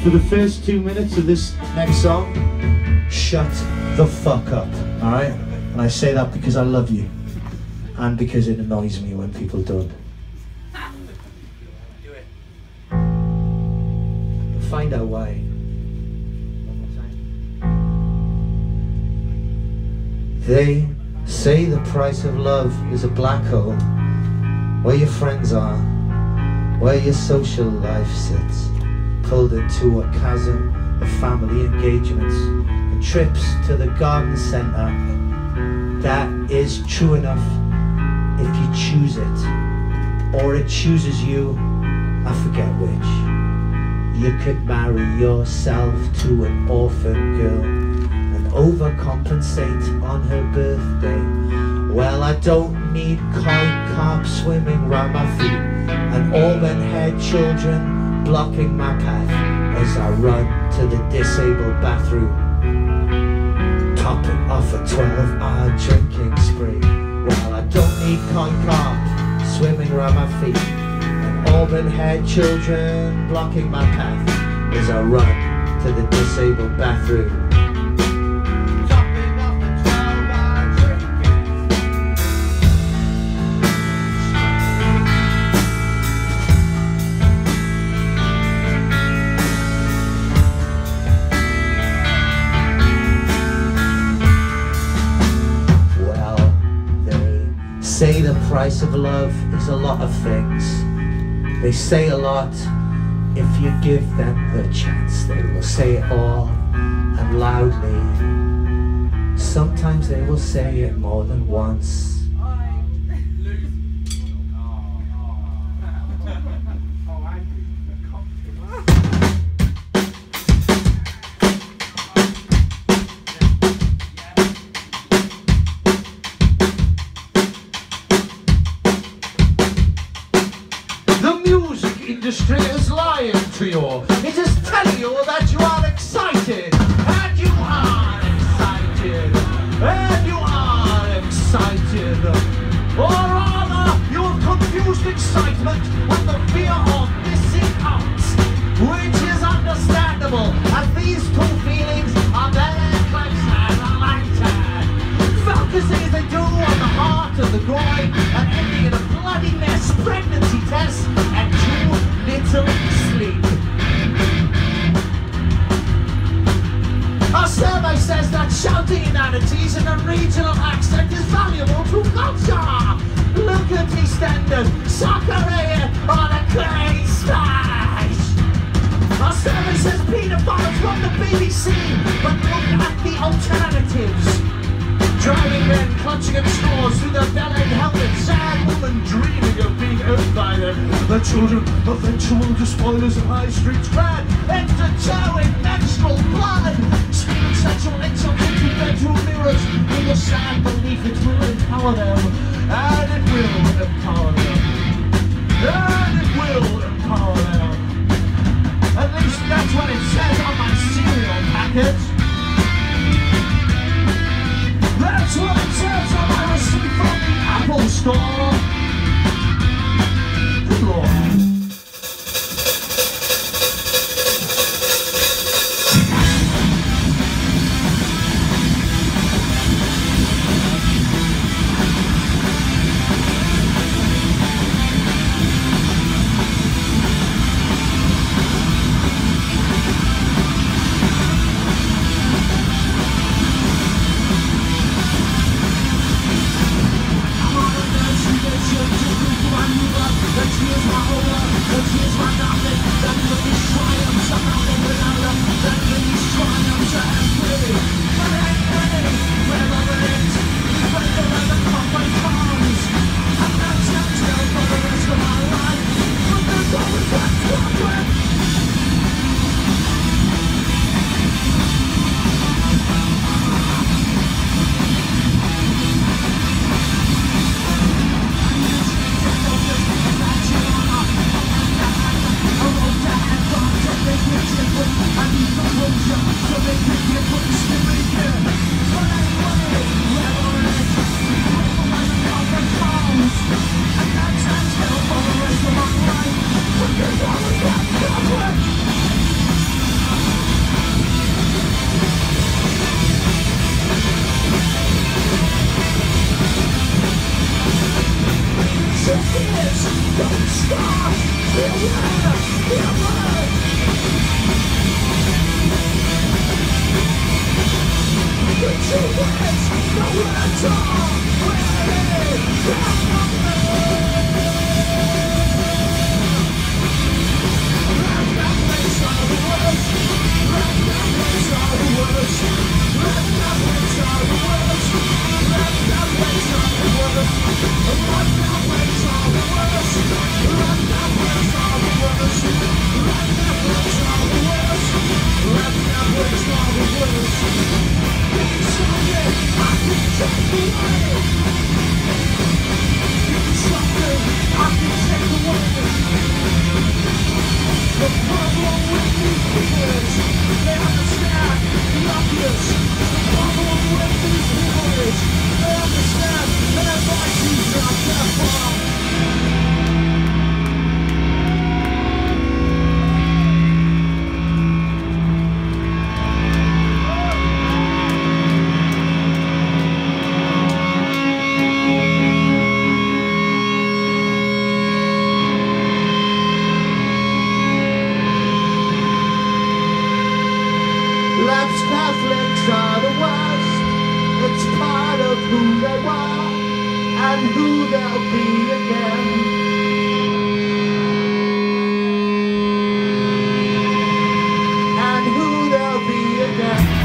for the first 2 minutes of this next song, shut the fuck up, alright? And I say that because I love you, and because it annoys me when people don't. Do it. Find out why. One more time. They say the price of love is a black hole, where your friends are, where your social life sits, pulled into a chasm of family engagements and trips to the garden centre. That is true enough if you choose it, or it chooses you, I forget which. You could marry yourself to an orphan girl and overcompensate on her birthday. Well, I don't need koi carp swimming round my feet and auburn-haired children blocking my path as I run to the disabled bathroom, topping off a 12-hour drinking spree. Well, I don't need koi carp swimming round my feet and auburn-haired children blocking my path as I run to the disabled bathroom. Say the price of love is a lot of things. They say a lot. If you give them the chance, they will say it all and loudly. Sometimes they will say it more than once. Industry is lying to you. It is telling you that you are excited, and you are excited, and you are excited. Or rather, you have confused excitement with the fear of missing out, which is understandable, as these two feelings are very close and related. Focusing as they do on the heart of the groin and ending in a bloody mess pregnancy test and little sleep. Our survey says that shouting inanities in a regional accent is valuable to culture. Look at EastEnders, Soccer on a clay smash. Our survey says paedophiles from the BBC, but look at the alternatives. Driving men clutching at straws through their bellied helmets, sad woman dreaming of being owned by them. The children, eventual despoilers of high streets clad, enter showing menstrual blood. Screaming sexual insults into bedroom mirrors with a sad belief it will empower them. And it will empower them. And it will empower them. At least that's what it says on my cereal packet. That's what it says on my receipt from the Apple Store. Good Lord. Catholics are the worst. It's part of who they were and who they'll be again. And who they'll be again.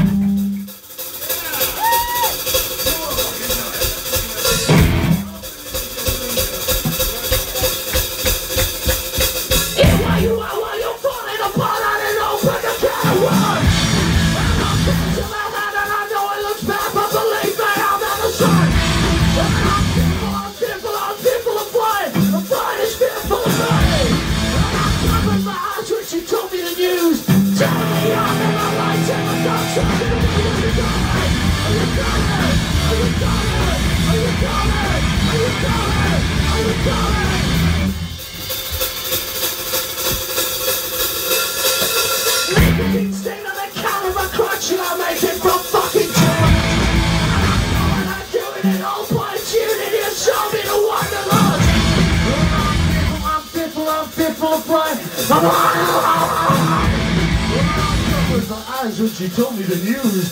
Eyes when she told me the news.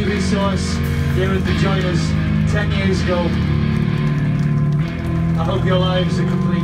resource here at the Joiners 10 years ago. I hope your lives are complete.